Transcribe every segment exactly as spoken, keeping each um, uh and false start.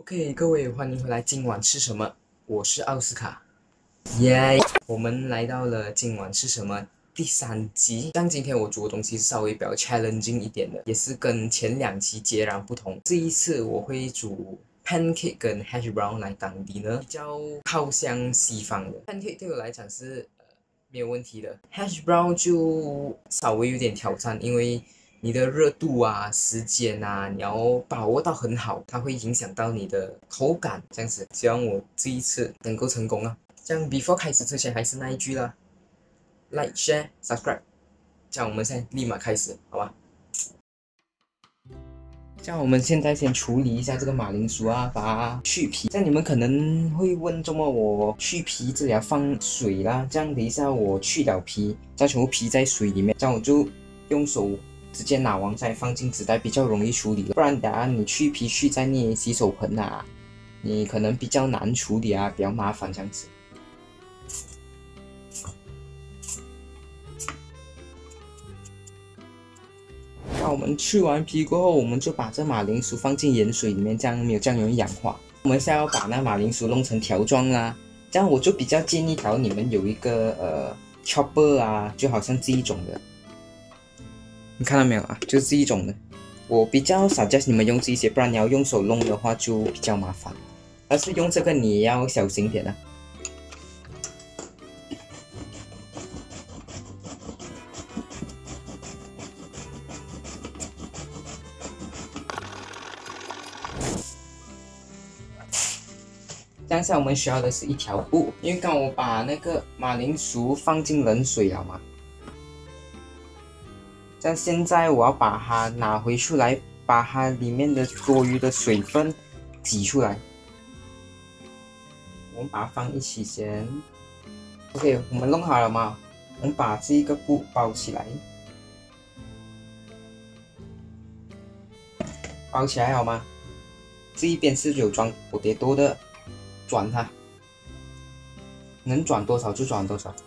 OK，各位欢迎回来。今晚吃什么？我是奥斯卡，耶、yeah ！我们来到了今晚吃什么第三集。像今天我煮的东西是稍微比较 challenging 一点的，也是跟前两期截然不同。这一次我会煮 pancake 跟 hash brown 来当dinner，比较靠向西方的 pancake 对我来讲是呃没有问题的 ，hash brown 就稍微有点挑战，因为你的热度啊、时间啊，你要把握到很好，它会影响到你的口感。这样子，希望我这一次能够成功啊！这样 before 开始之前还是那一句啦 ，like、share、subscribe。这样我们现在立马开始，好吧？这样我们现在先处理一下这个马铃薯啊，把它去皮。这样你们可能会问，怎么我去皮这里要放水啦？这样等一下我去了皮，这样全部皮在水里面，这样我就用手直接拿完再放进纸袋，比较容易处理了。不然等下你去皮去再捏洗手盆啊，你可能比较难处理啊，比较麻烦这样子。那我们去完皮过后，我们就把这马铃薯放进盐水里面，这样没有这样容易氧化。我们现在要把那马铃薯弄成条状啦，这样我就比较建议条你们有一个呃 chopper 啊，就好像这一种的。你看到没有啊？就是这一种的，我比较suggest你们用这些，不然你要用手弄的话就比较麻烦。但是用这个你也要小心点啊。这样下我们需要的是一条布，因为刚我把那个马铃薯放进冷水了嘛。这样现在我要把它拿回出来，把它里面的多余的水分挤出来。我们把它放一起先。OK， 我们弄好了吗？我们把这一个布包起来，包起来好吗？这一边是有装 potato 的，转它，能转多少就转多少。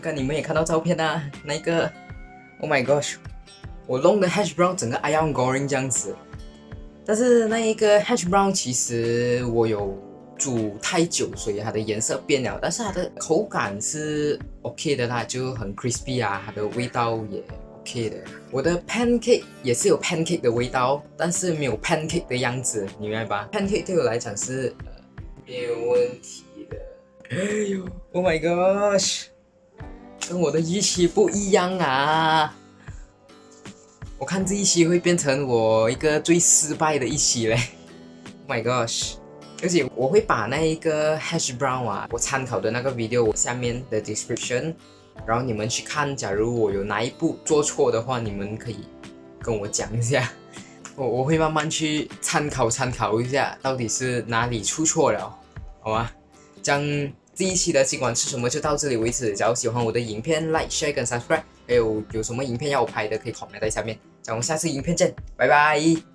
刚刚你们也看到照片啊，那个 ，Oh my gosh， 我弄的 hash brown 整个 Ion Goreng 这样子，但是那一个 hash brown 其实我有煮太久，所以它的颜色变了，但是它的口感是 OK 的啦，就很 crispy 啊，它的味道也 OK 的。我的 pancake 也是有 pancake 的味道，但是没有 pancake 的样子，你明白吧 ？pancake 对我来讲是呃没有问题的。哎呦 ，Oh my gosh， 跟我的预期不一样啊！我看这一期会变成我一个最失败的一期嘞 ！Oh my gosh！ 而且我会把那一个 hash brown 啊，我参考的那个 video 下面的 description， 然后你们去看，假如我有哪一步做错的话，你们可以跟我讲一下，我我会慢慢去参考参考一下，到底是哪里出错了，好吗？这样这一期的今晚吃什么就到这里为止。假如喜欢我的影片 ，like、share 跟 subscribe， 还有有什么影片要我拍的，可以 comment 在下面。这样我们下次影片见，拜拜。